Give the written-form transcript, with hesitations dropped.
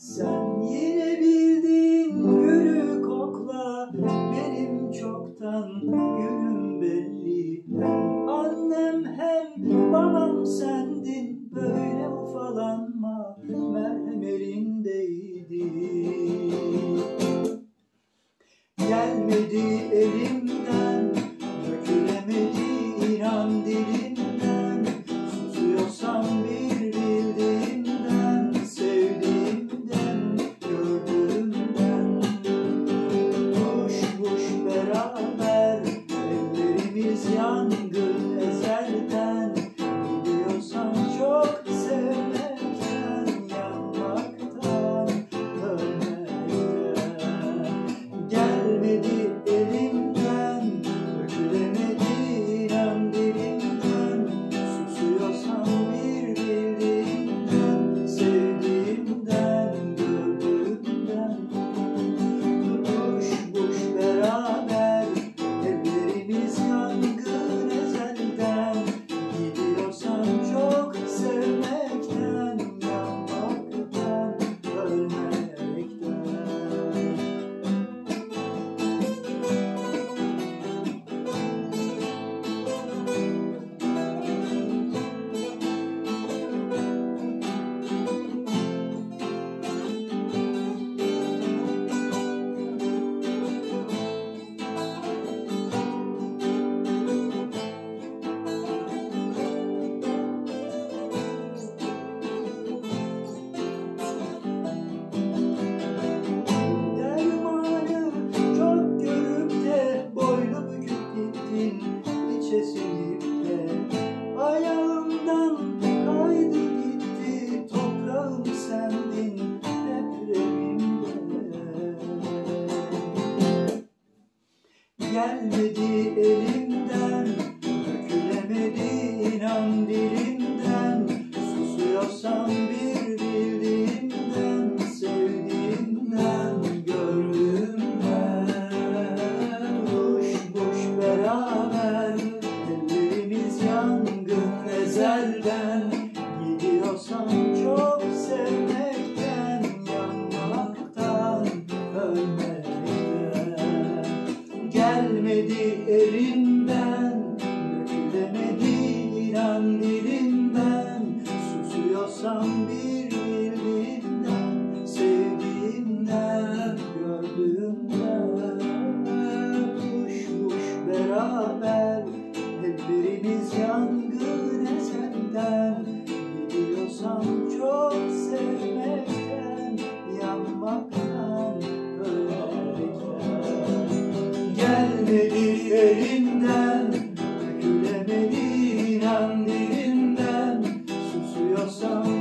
Sen yine bildiğin gülü kokla, benim çoktan günüm belli. Hem annem hem babam sendin, böyle ufalanma, merhem elindeydi. Gelmedi elimden, dökülemedi inan dilimden. Susuyorsam bir bildiğimden, sevdiğimden, gördüğümden. Boş beraber, ellerimiz yangın ezelden. Gidiyorsam çok sevmekten, yanmaktan, ölmekten. Gelmedi elimden, dökülemedi inan dilimden. Susuyorsam bir bildiğimden, sevdiğimden, gördüğümden. Boş beraber, evlerimiz yangın ezelden. Gidiyorsam çok sevmekten, yanmaktan, ölmekten. Ayağımdan kaydı gitti, toprağım sendin depremimde. Gelmedi elimden, dökülemedi inan dilimden. Susuyorsam bir bildiğimden, sevdiğimden, gördüğümden. Boş beraber, ellerimiz yangın ezelden. Gidiyorsam çok sevmekten, yanmaktan, ölmekten. Gelmedi elimden, dökülemedi inan dilimden. Susuyorsam bir bildiğimden, sevdiğimden, gördüğümden. Boş beraber, ellerimiz yangın ezelden. Gidiyorsam çok sevmekten, yanmaktan, ölmekten. Gelmedi elimden, dökülemedi inan dilimden. Susuyorsam